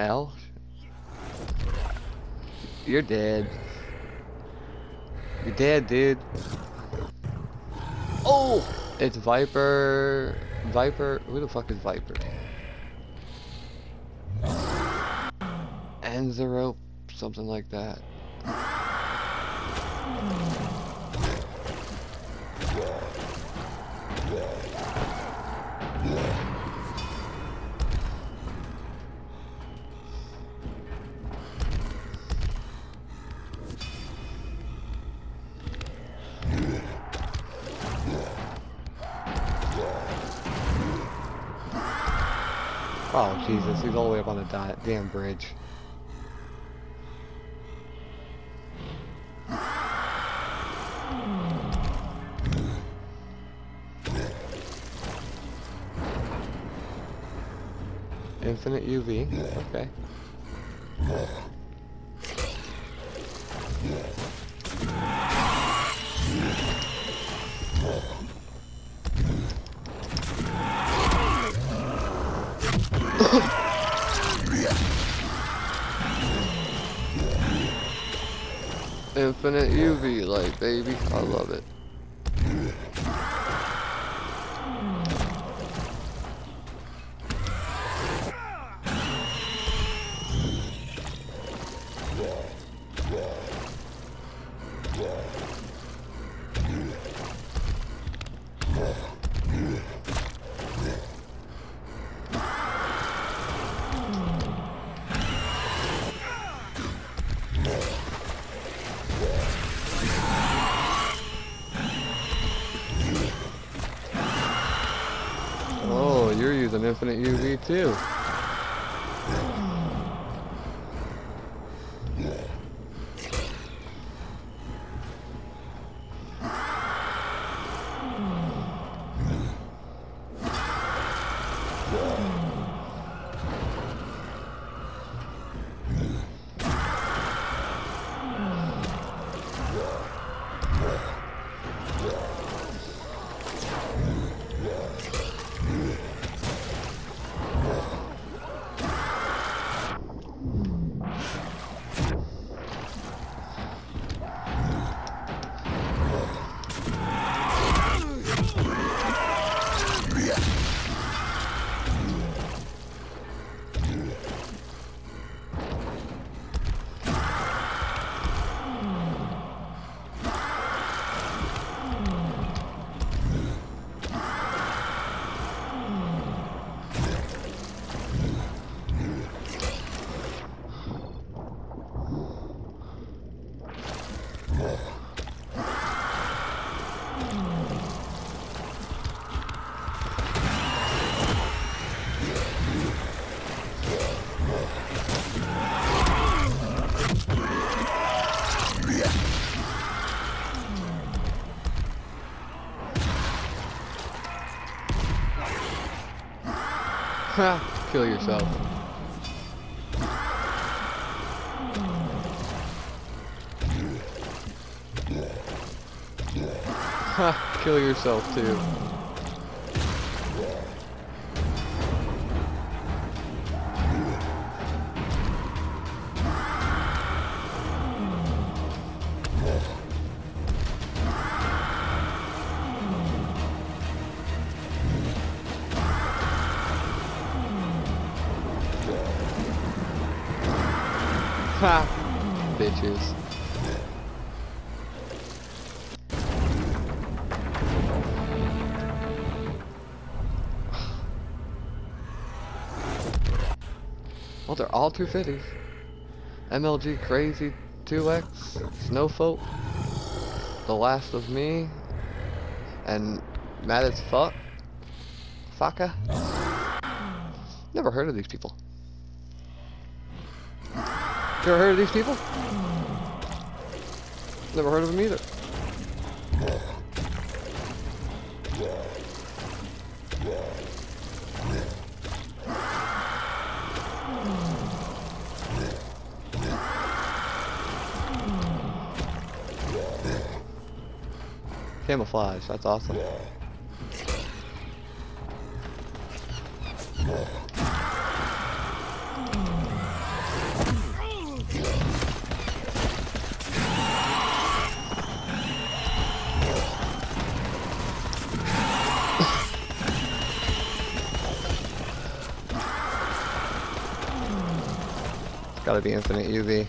hell? You're dead. You're dead, dude. Oh! It's Viper. Viper. Who the fuck is Viper? Ends the rope. Something like that. Oh, Jesus, he's all the way up on the damn bridge. Infinite UV, okay. Infinite UV light, baby. I love it. Oh, you're using infinite UV too. Kill yourself. Kill yourself too. Ha! Bitches. Well, they're all 250s. MLG Crazy 2X, Snowfolk, The Last of Me, and Mad as Fuck. Faka. Never heard of these people. You ever heard of these people? Never heard of them either. Camouflage, that's awesome. by the infinite UV.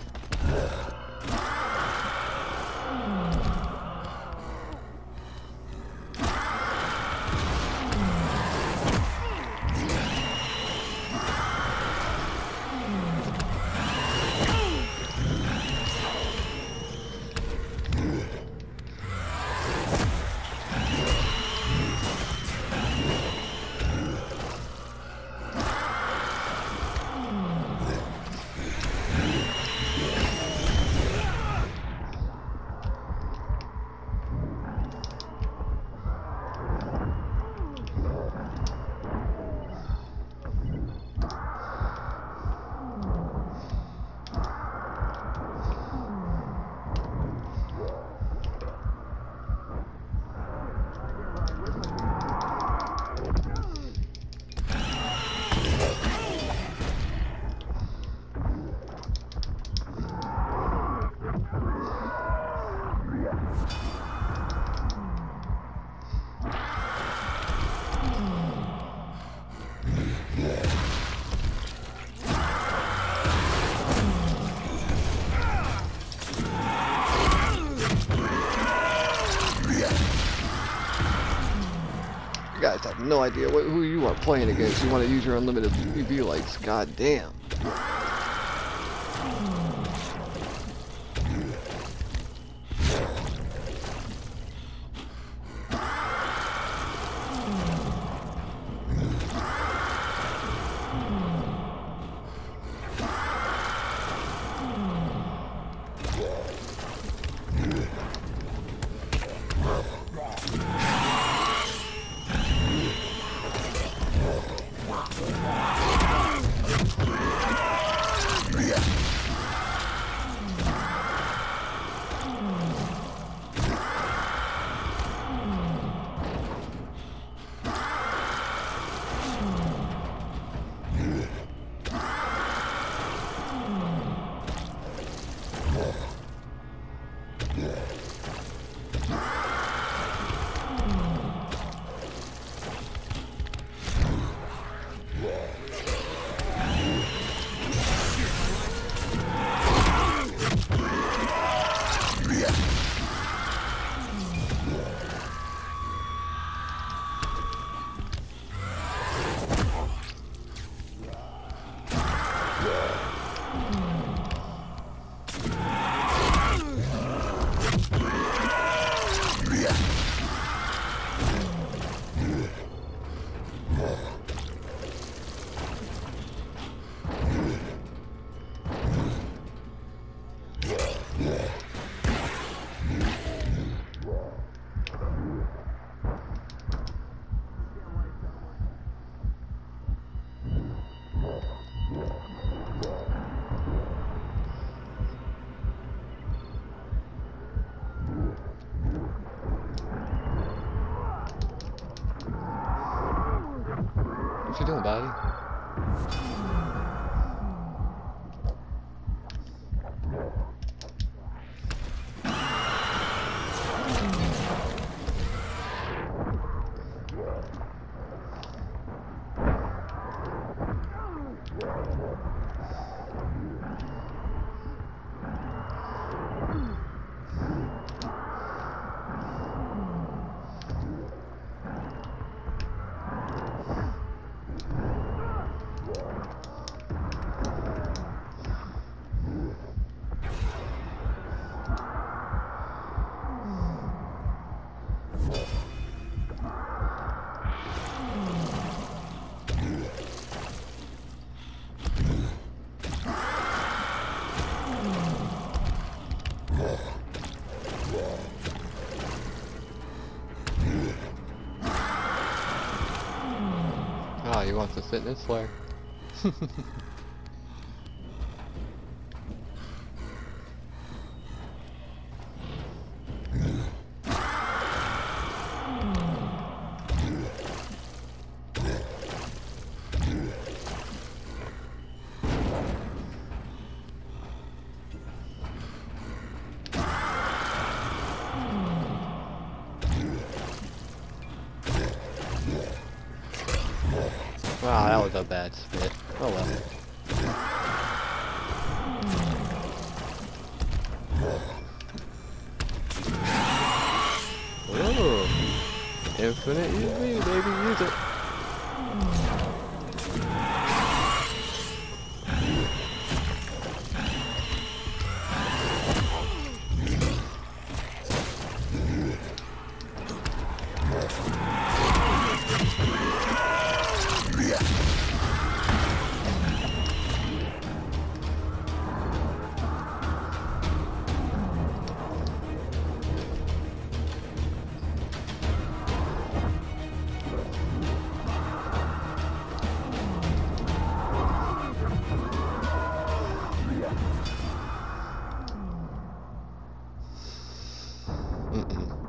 You guys have no idea who you are playing against. You want to use your unlimited UV lights. God damn. What you doing, buddy? Ah, he wants to sit in his flare. Wow, that was a bad spit. Oh well. Infinite UV, baby, use it. Mm-mm.